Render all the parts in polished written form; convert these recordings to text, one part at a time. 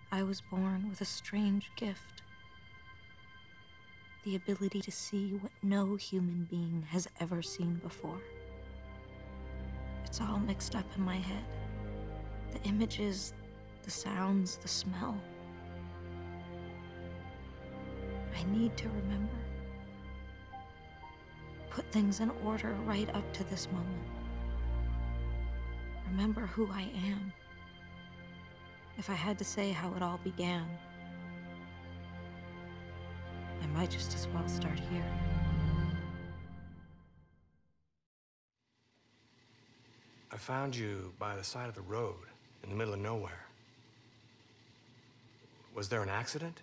I was born with a strange gift. The ability to see what no human being has ever seen before. It's all mixed up in my head. The images, the sounds, the smell. I need to remember. Put things in order right up to this moment. Remember who I am. If I had to say how it all began, I might just as well start here. I found you by the side of the road, in the middle of nowhere. Was there an accident?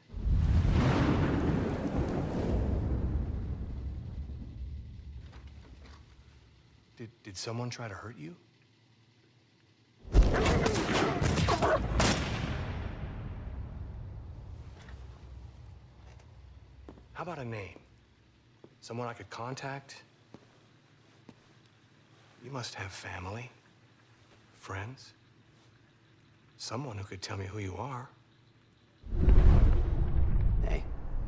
Did someone try to hurt you? How about a name? Someone I could contact? You must have family, friends, someone who could tell me who you are. Hey.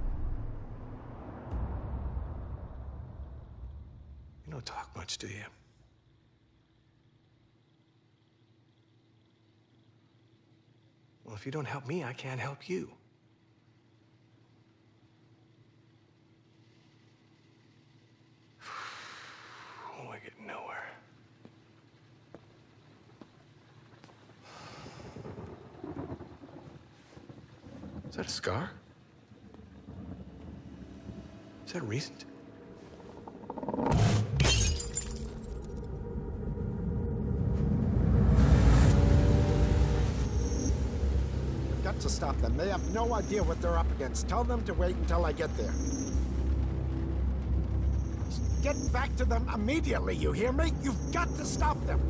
You don't talk much, do you? Well, if you don't help me, I can't help you. Oh, I get nowhere. Is that a scar? Is that recent? We've got to stop them. They have no idea what they're up against. Tell them to wait until I get there. Get back to them immediately, you hear me? You've got to stop them!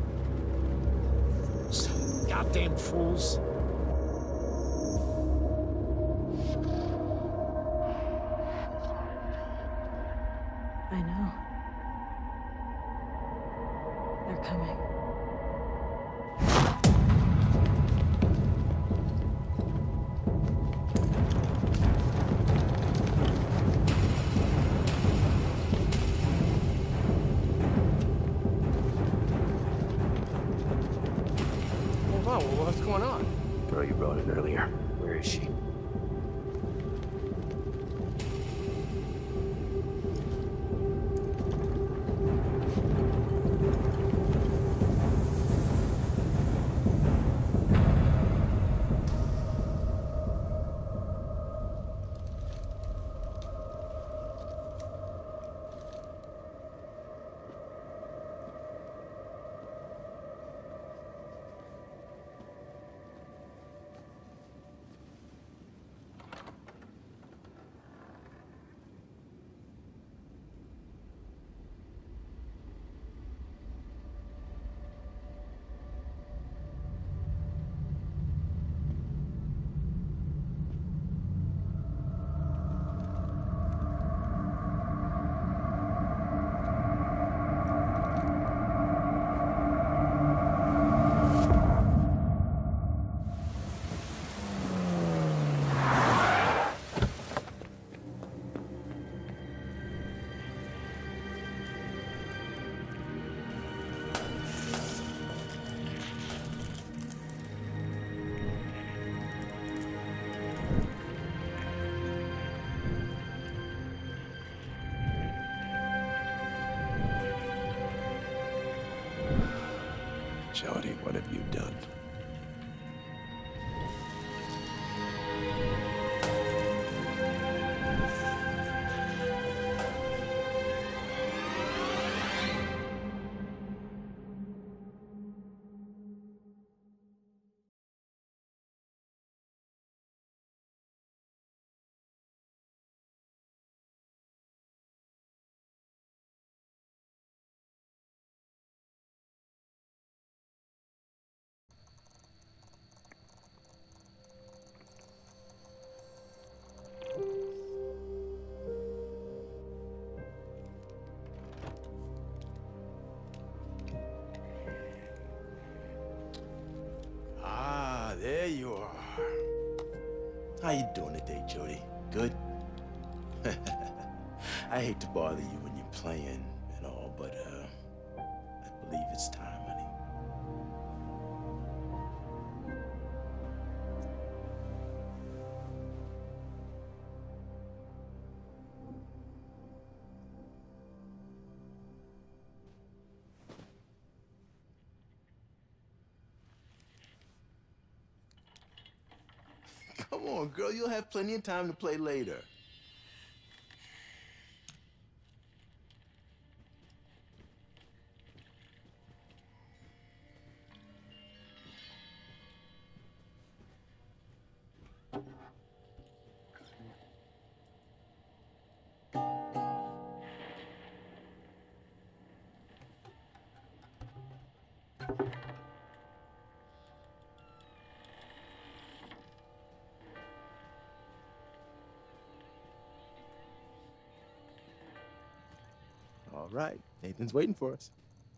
Fools. Goddamn fools. I know. They're coming. Hold on, what's going on? Girl you brought in earlier. Where is she? Jodie, what have you done? How you doing today, Jody? Good? I hate to bother you when you're playing and all, but, I believe it's time, honey. Come on, girl. You'll have plenty of time to play later. All right. Nathan's waiting for us.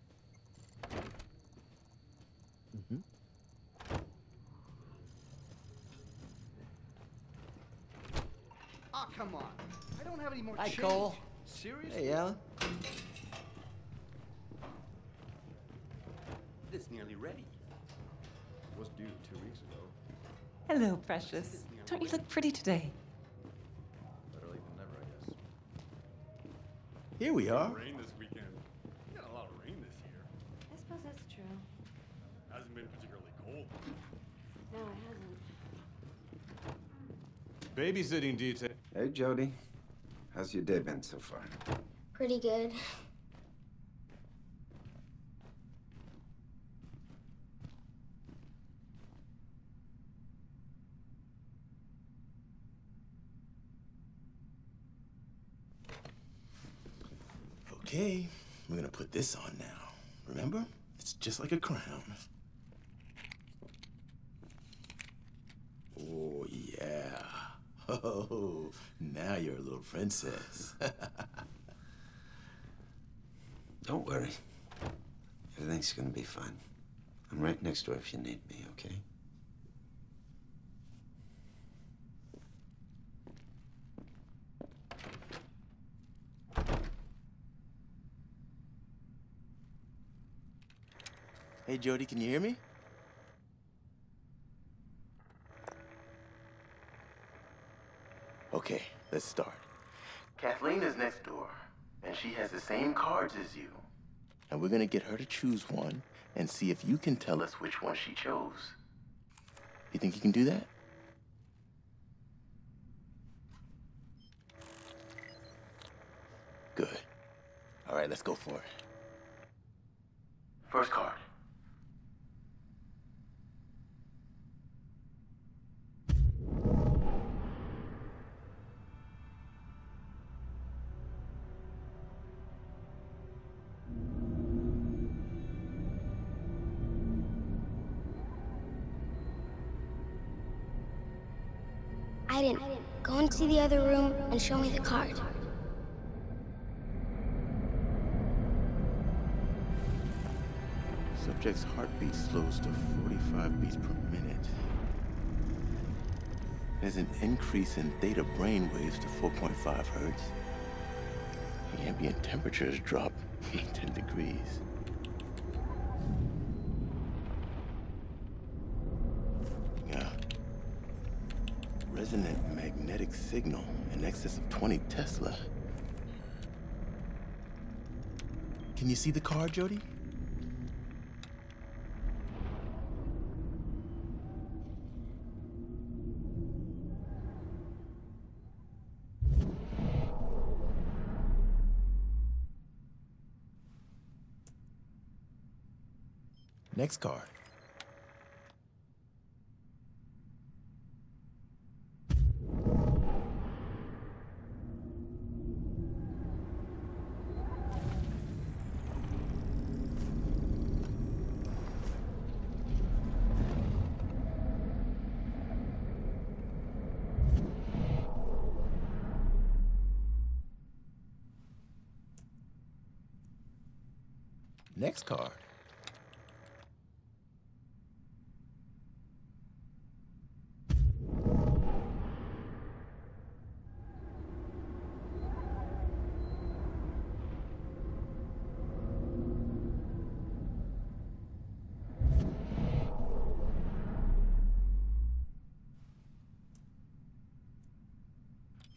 Oh, come on. I don't have any more Hi, change. Cole. Seriously? Hey, Alan. It's nearly ready. It was due 2 weeks ago. Hello, precious. Don't you look pretty today? Better late than never, I guess. Here we are. Rain this weekend. We got a lot of rain this year. I suppose that's true. Hasn't been particularly cold. No, it hasn't. Babysitting detail. Hey, Jody. How's your day been so far? Pretty good. Okay, we're gonna put this on now. Remember? It's just like a crown. Oh, yeah. Oh, now you're a little princess. Don't worry. Everything's gonna be fine. I'm right next door if you need me, okay? Hey, Jody, can you hear me? Okay, let's start. Kathleen is next door, and she has the same cards as you. And we're gonna get her to choose one and see if you can tell us which one she chose. You think you can do that? Good. All right, let's go for it. First card. I didn't. Go into the other room and show me the card. Subject's heartbeat slows to 45 beats per minute. There's an increase in theta brain waves to 4.5 hertz. The ambient temperatures drop 10 degrees. Yeah. Resonant magnetic signal in excess of 20 Tesla. Can you see the card, Jody? Next card. Next card.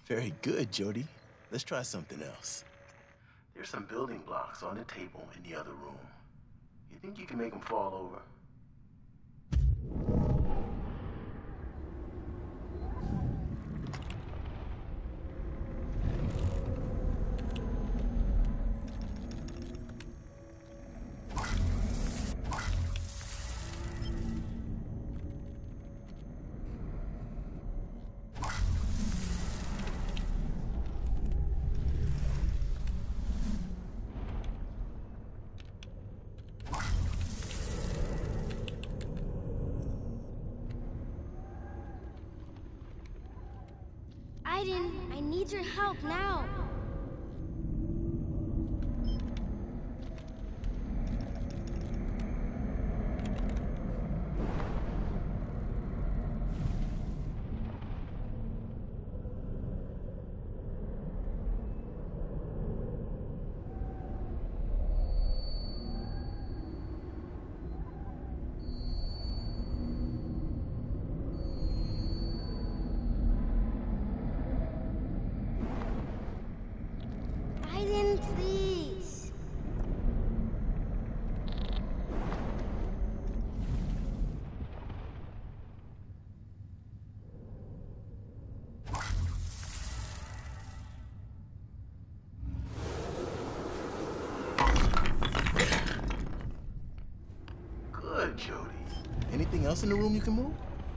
Very good, Jody. Let's try something else. There's some building blocks on the table in the other room. You think you can make them fall over? I need your help now. Aiden, please. Good, Jody. Anything else in the room you can move?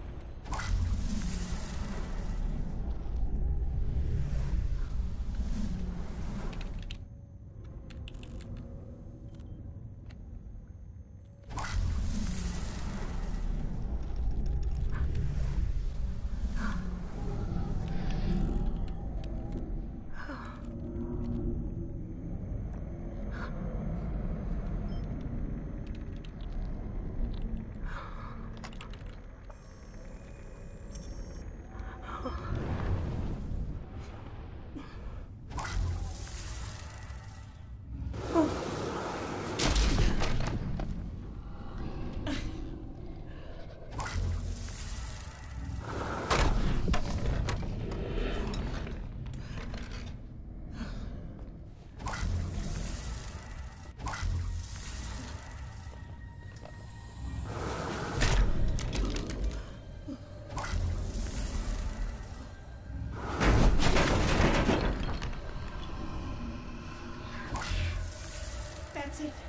That's it.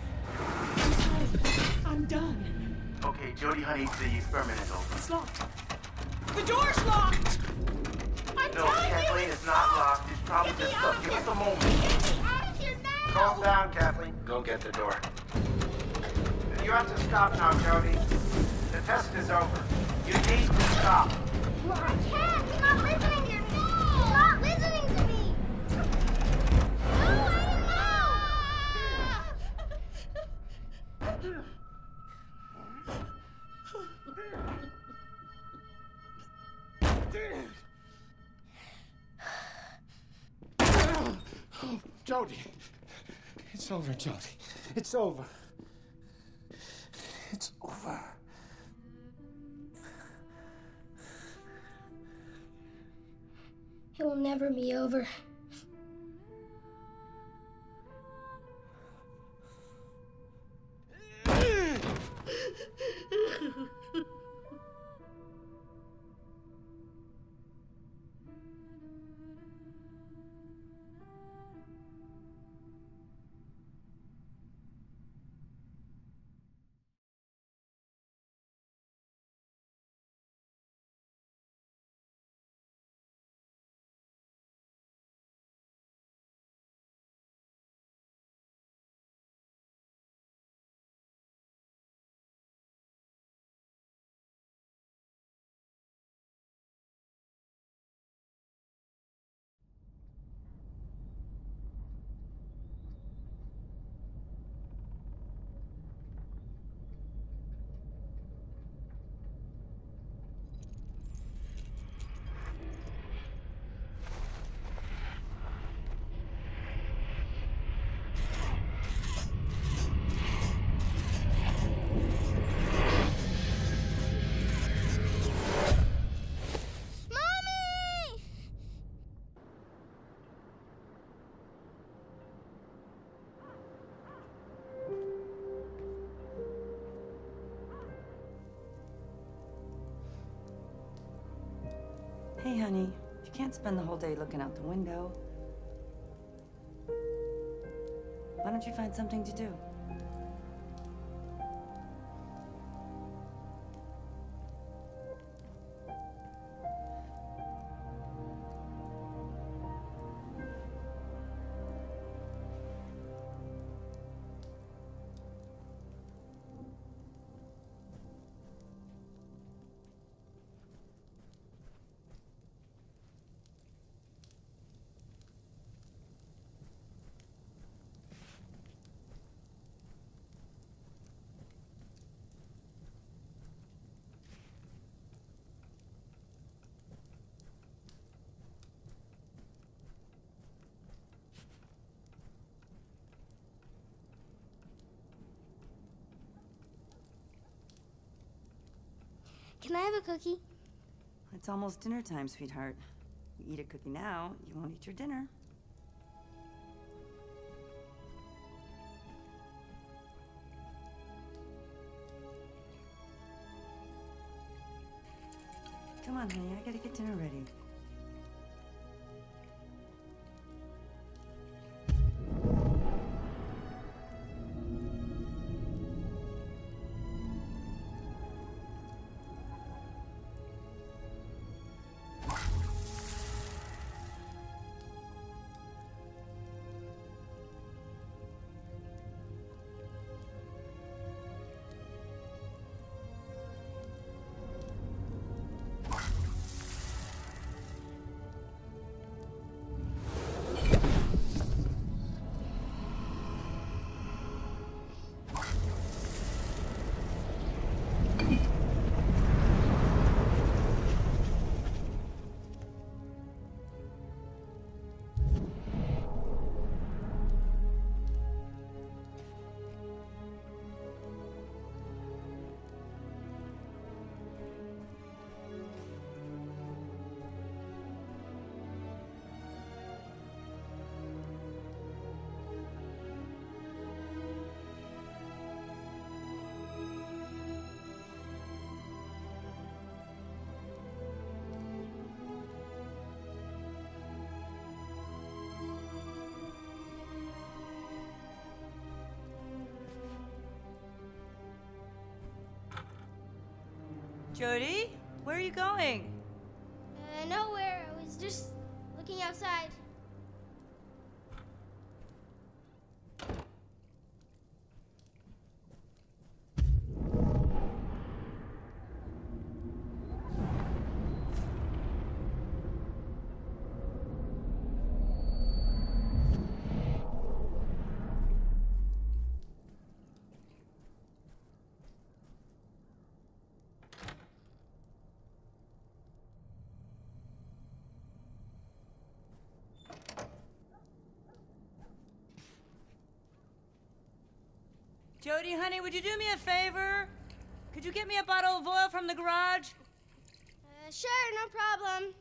I'm done. Okay, Jody, honey, the experiment is over. It's locked. The door's locked! I'm No, telling you Kathleen, it's not locked. It's probably just stuck. Give us a moment. Get me out of here now! Calm down, Kathleen. Go get the door. You have to stop now, Jody. The test is over. You need to stop. I can't. He's not listening to me. He's not listening to me. No, Aiden, Jody. It's over, Jody. It's over. It's over. It will never be over. Hey, honey, you can't spend the whole day looking out the window. Why don't you find something to do? Can I have a cookie? It's almost dinner time, sweetheart. You eat a cookie now, you won't eat your dinner. Come on, honey, I gotta get dinner ready. Jody, where are you going? Nowhere. I was just looking outside. Jody, honey, would you do me a favor? Could you get me a bottle of oil from the garage? Sure, no problem.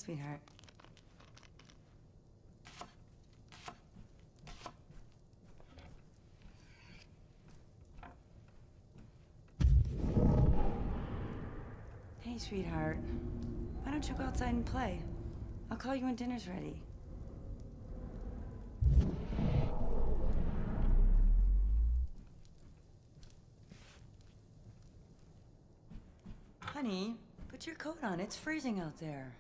sweetheart. Hey, sweetheart. Why don't you go outside and play? I'll call you when dinner's ready. Honey, put your coat on. It's freezing out there.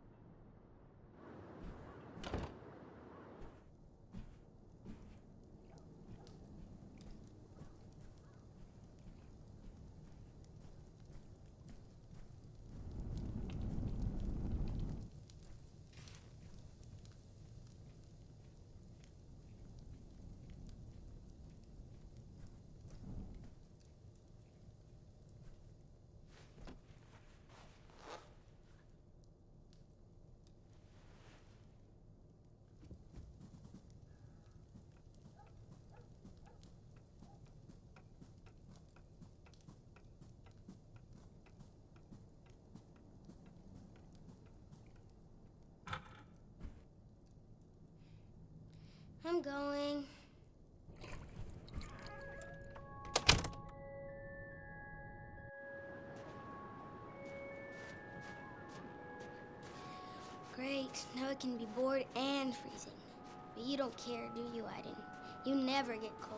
I'm going. Great. Now I can be bored and freezing. But you don't care, do you, Aiden? You never get cold.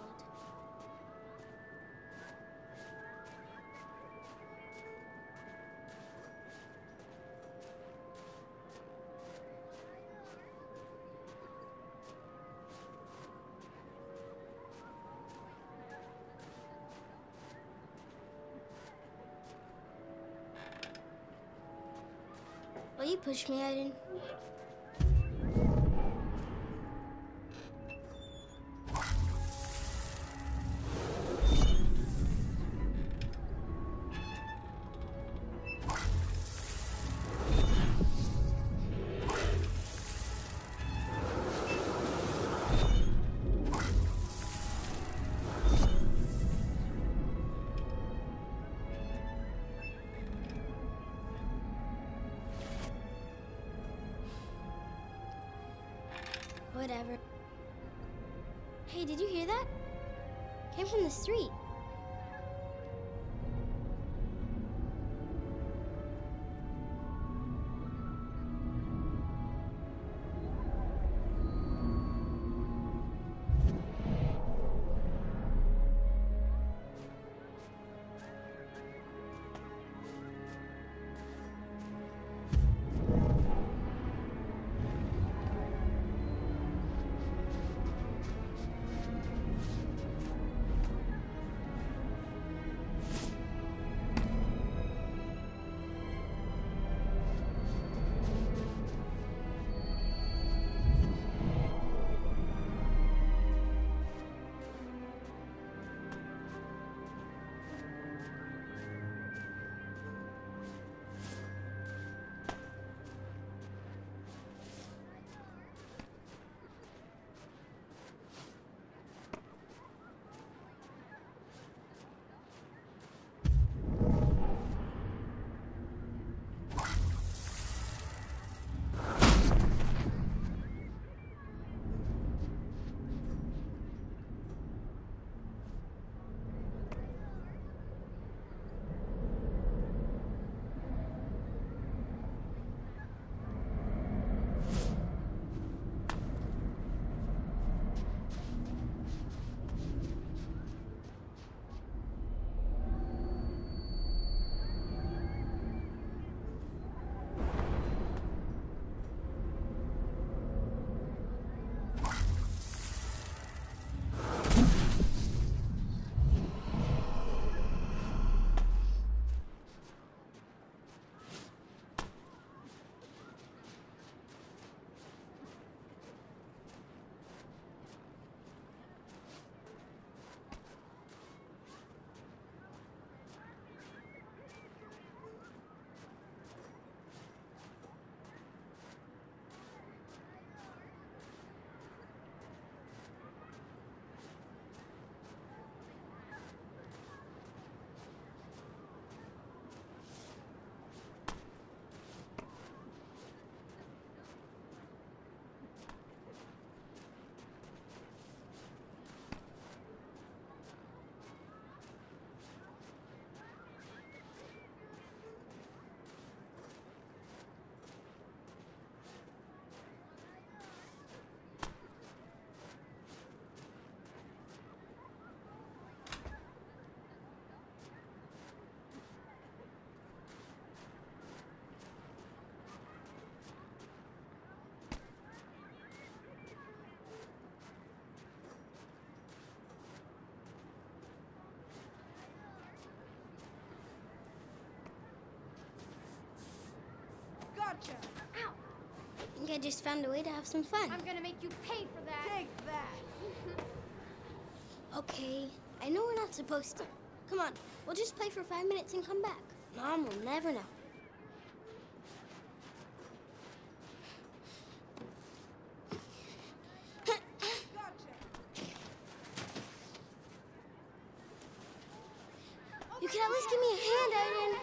Will you push me, Aiden? Whatever. Hey, did you hear that? Came from the street. Gotcha! Ow! I think I just found a way to have some fun. I'm gonna make you pay for that. Take that! Okay, I know we're not supposed to. Come on, we'll just play for 5 minutes and come back. Mom will never know. You can at least give me a hand, Aiden.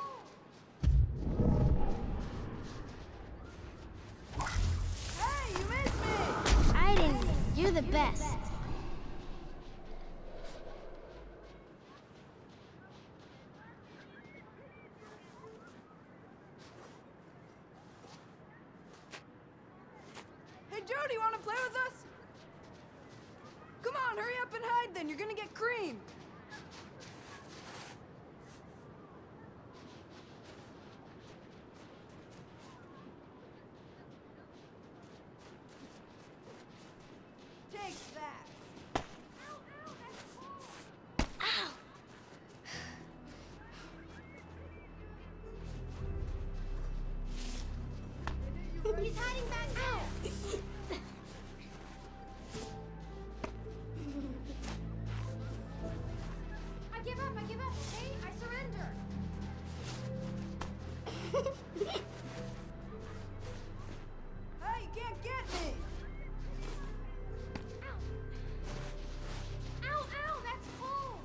Hey, you missed me! Aiden, you're the best. Hey, Jody, wanna play with us? Come on, hurry up and hide then. You're gonna get cream. Take that. Ow! He's hiding back there. I give up, okay? I surrender. Hey, you can't get me. Ow! Ow, ow, that's cold.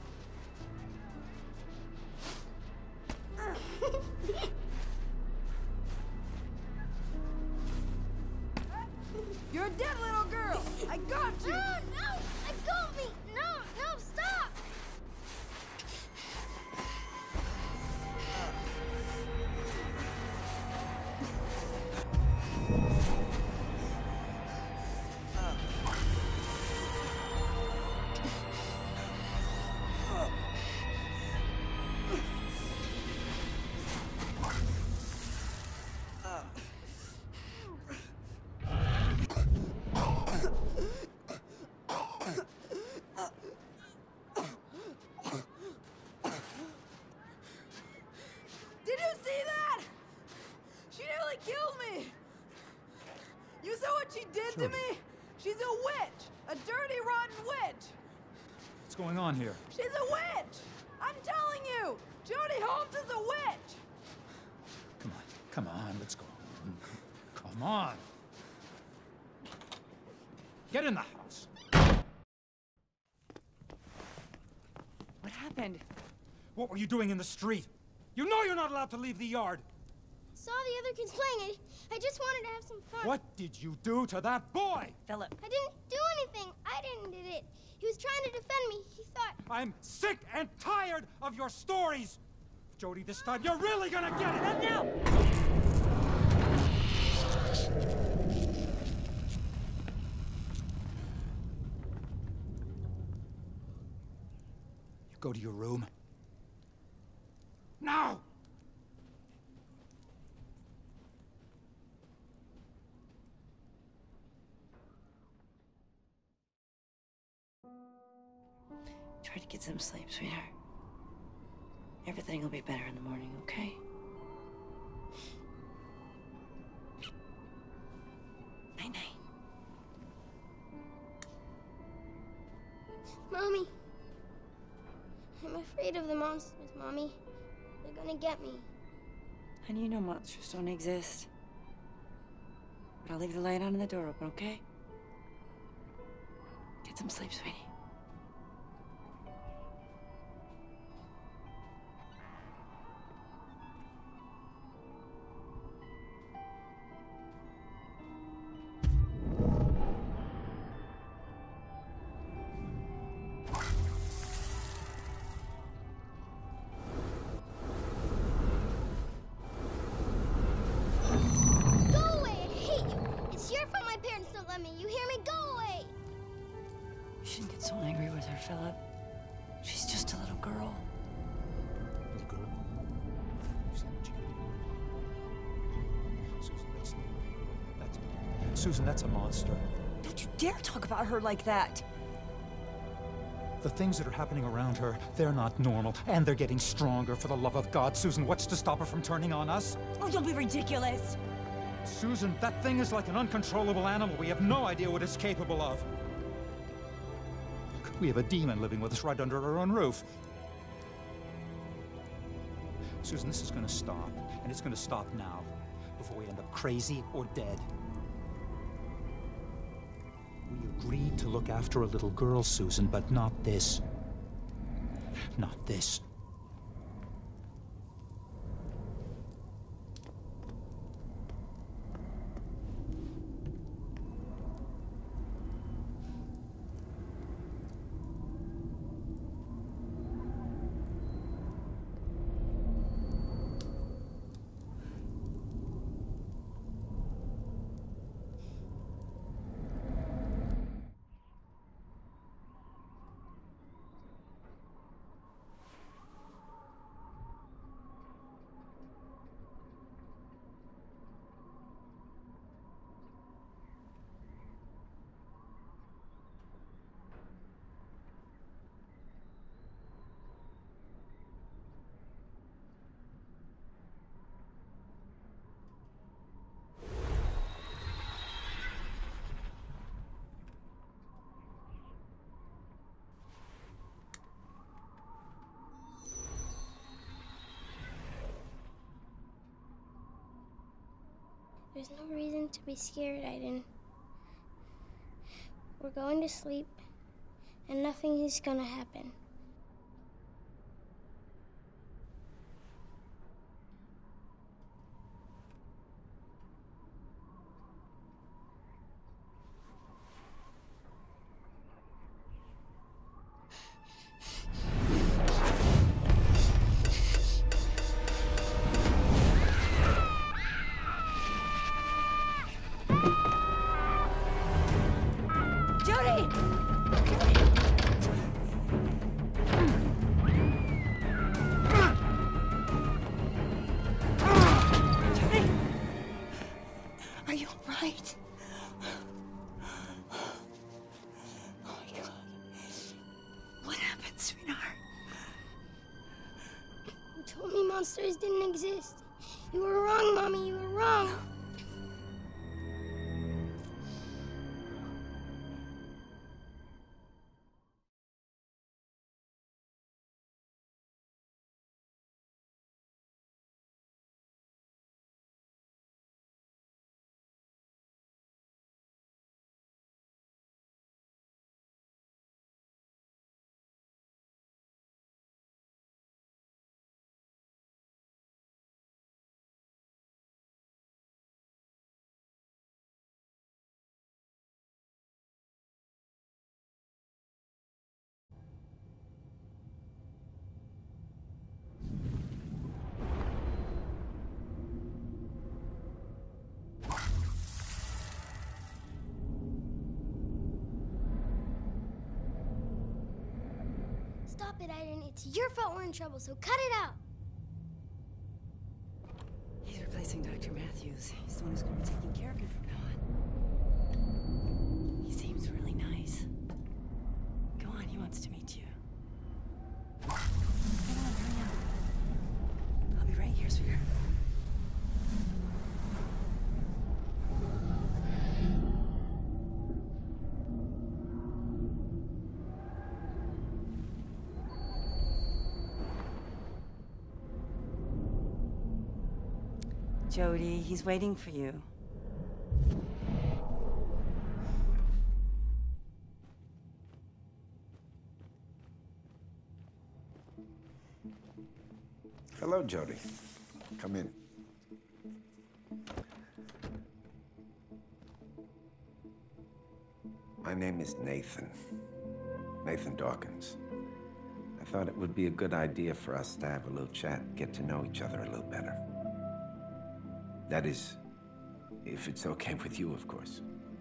You're a dead little girl. I got you. No, no, let go of me. No, no, stop. Did you see that? She nearly killed me. You saw what she did to me? She's a witch. A dirty, rotten witch. What's going on here? She's a witch. I'm telling you. Jody Holmes is a witch. Come on, let's go. Come on. Get in the house. What happened? What were you doing in the street? You know you're not allowed to leave the yard. Saw the other kids playing. I just wanted to have some fun. What did you do to that boy? Philip. I didn't do anything. I didn't did it. He was trying to defend me. He thought... I'm sick and tired of your stories. Jody, this time you're really gonna get it. Not now! You go to your room. Now! Try to get some sleep, sweetheart. Everything will be better in the morning, okay? Night-night. Mommy. I'm afraid of the monsters, Mommy. They're gonna get me. Honey, you know monsters don't exist. But I'll leave the light on and the door open, okay? Get some sleep, sweetie. So angry with her, Philip. She's just a little girl. Little girl? You see what you did? Susan, that's a monster. Don't you dare talk about her like that. The things that are happening around her, they're not normal. And they're getting stronger. For the love of God, Susan, what's to stop her from turning on us? Oh, don't be ridiculous. Susan, that thing is like an uncontrollable animal. We have no idea what it's capable of. Look, we have a demon living with us right under our own roof. Susan, this is gonna stop. And it's gonna stop now. Before we end up crazy or dead. We agreed to look after a little girl, Susan, but not this. Not this. There's no reason to be scared, Aiden. We're going to sleep, and nothing is gonna happen. Monsters didn't exist. You were wrong, Mommy. You were wrong. Stop it, Aiden. It's your fault we're in trouble, so cut it out. He's replacing Dr. Matthews. He's the one who's going to be taking care of him from now on. He seems really nice. Go on, he wants to meet you. Come on, hurry up. I'll be right here, sweetheart. Jody, he's waiting for you. Hello, Jody. Come in. My name is Nathan. Nathan Dawkins. I thought it would be a good idea for us to have a little chat, get to know each other a little better. That is, if it's okay with you, of course.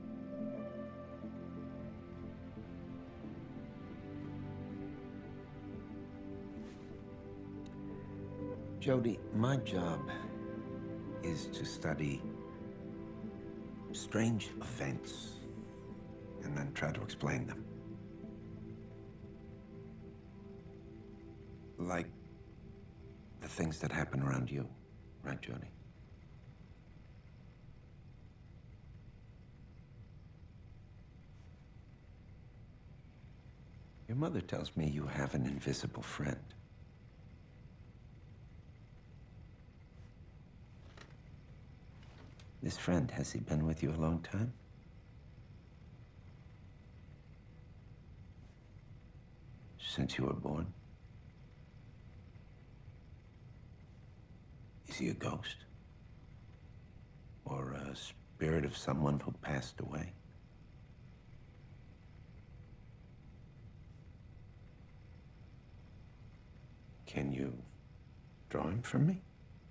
Jody, my job is to study strange events and then try to explain them. Like the things that happen around you, right, Jody? Your mother tells me you have an invisible friend. This friend, has he been with you a long time? Since you were born? Is he a ghost? Or a spirit of someone who passed away? Can you draw him for me?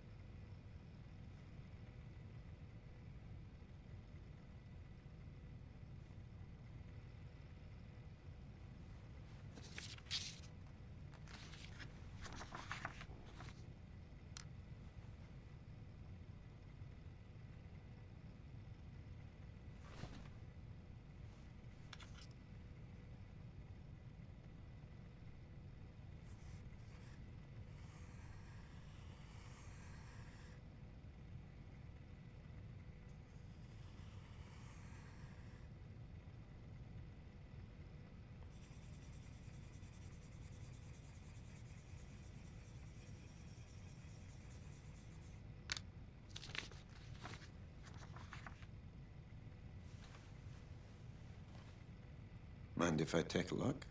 Mind if I take a look?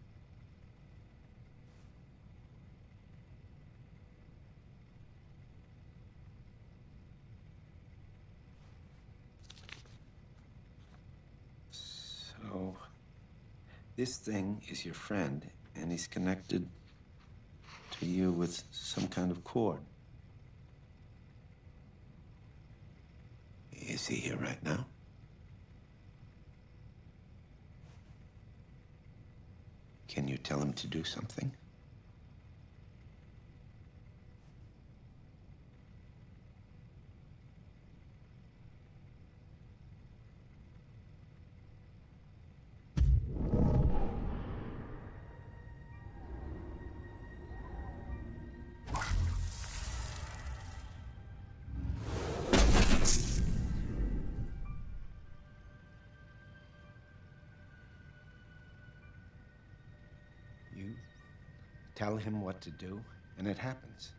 So, this thing is your friend, and he's connected to you with some kind of cord. Is he here right now? Can you tell him to do something? You tell him what to do, and it happens.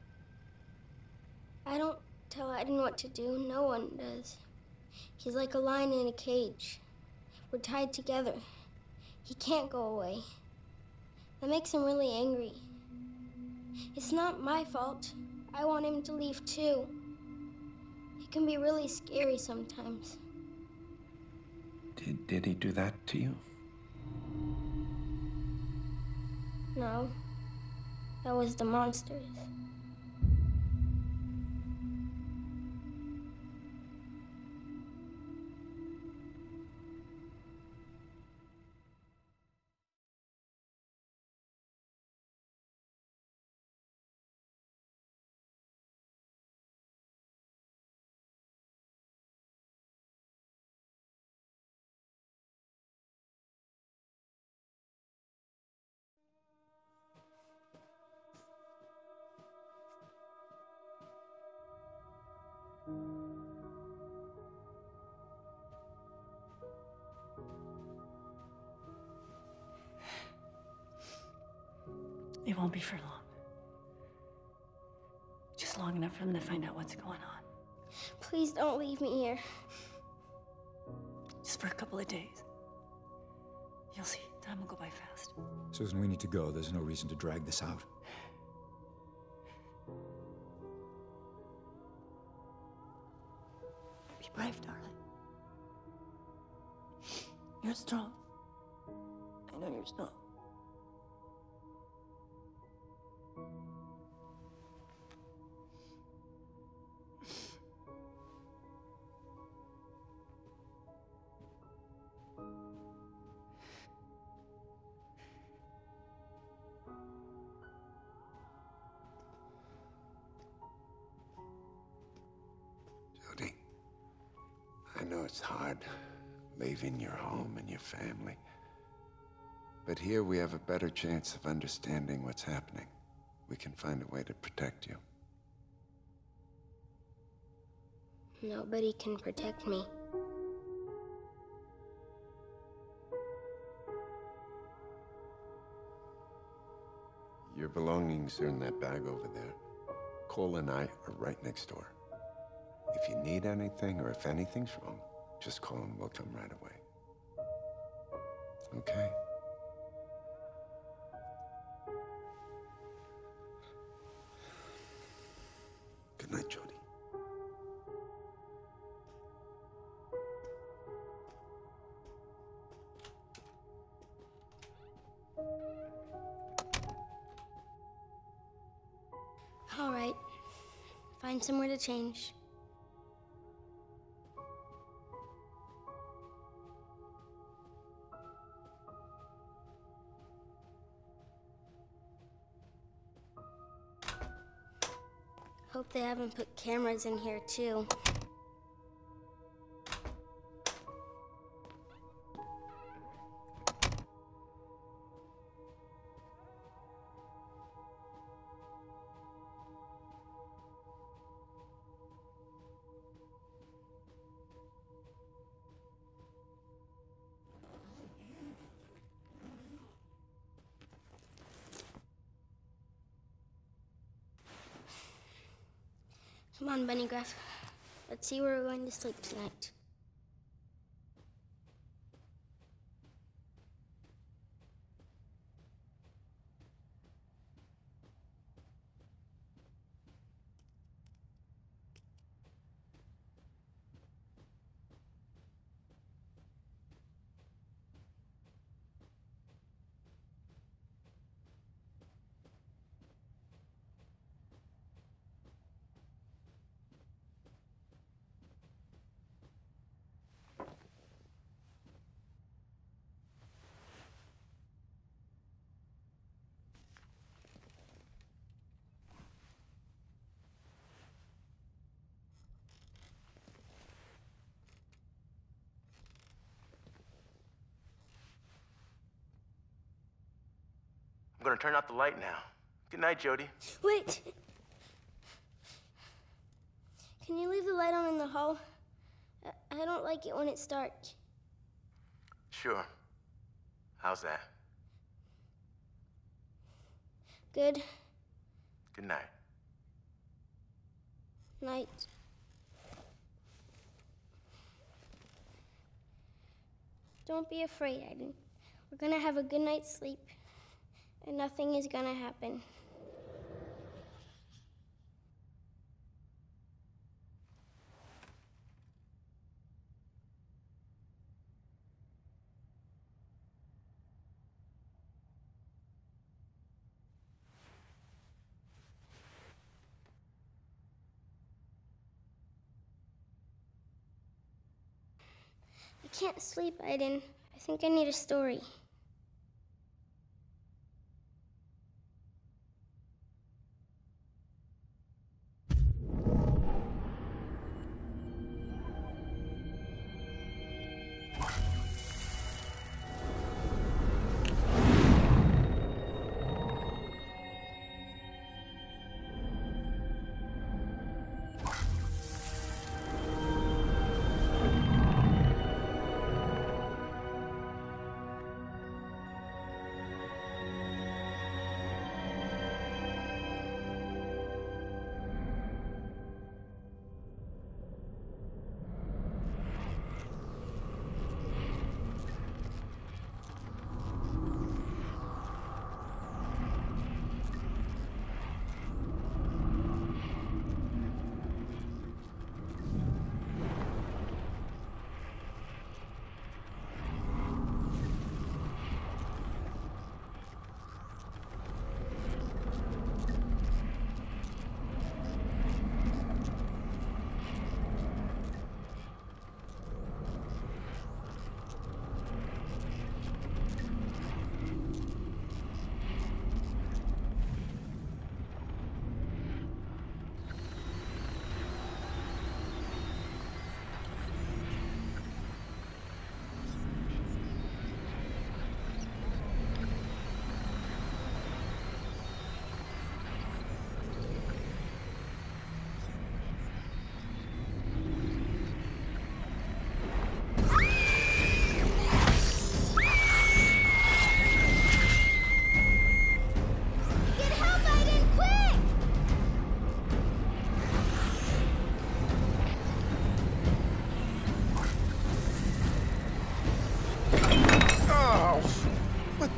I don't tell Aiden what to do. No one does. He's like a lion in a cage. We're tied together. He can't go away. That makes him really angry. It's not my fault. I want him to leave too. It can be really scary sometimes. Did he do that to you? No, that was the monsters. It won't be for long. Just long enough for them to find out what's going on. Please don't leave me here. Just for a couple of days. You'll see, time will go by fast. Susan, we need to go. There's no reason to drag this out. Be brave, darling. You're strong. I know you're strong. Jody, I know it's hard leaving your home and your family, but here we have a better chance of understanding what's happening. we can find a way to protect you. Nobody can protect me. Your belongings are in that bag over there. Cole and I are right next door. If you need anything or if anything's wrong, just call and we'll come right away. Okay? Good night, Jody. All right. Find somewhere to change. Hope they haven't put cameras in here, too. Come on, Bunny Gruff. Let's see where we're going to sleep tonight. I'm gonna turn out the light now. Good night, Jody. Wait! Can you leave the light on in the hall? I don't like it when it's dark. Sure. How's that? Good Good night. night. Don't be afraid, Aiden. We're gonna have a good night's sleep, and nothing is gonna happen. I can't sleep, Aiden. I think I need a story.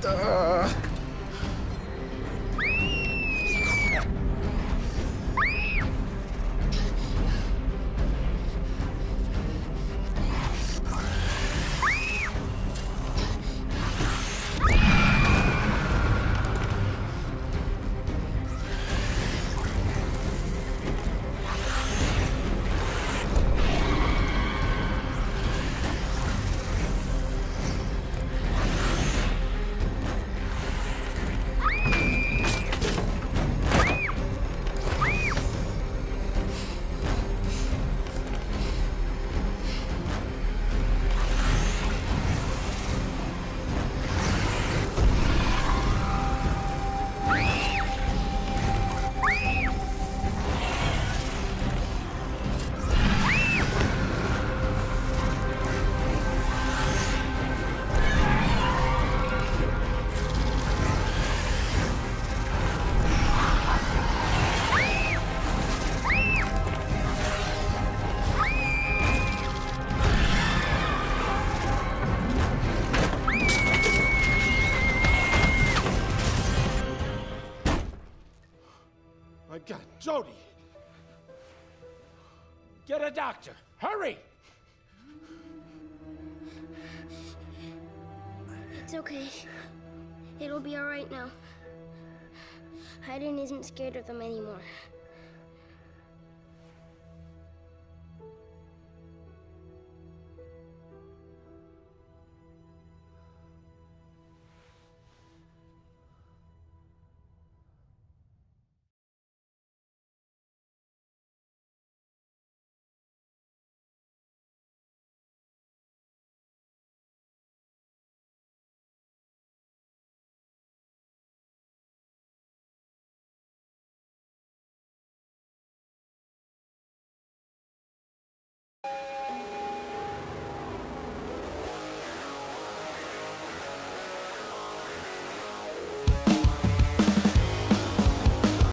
My God, Jody! Get a doctor! Hurry! It's okay. It'll be all right now. Hayden isn't scared of them anymore.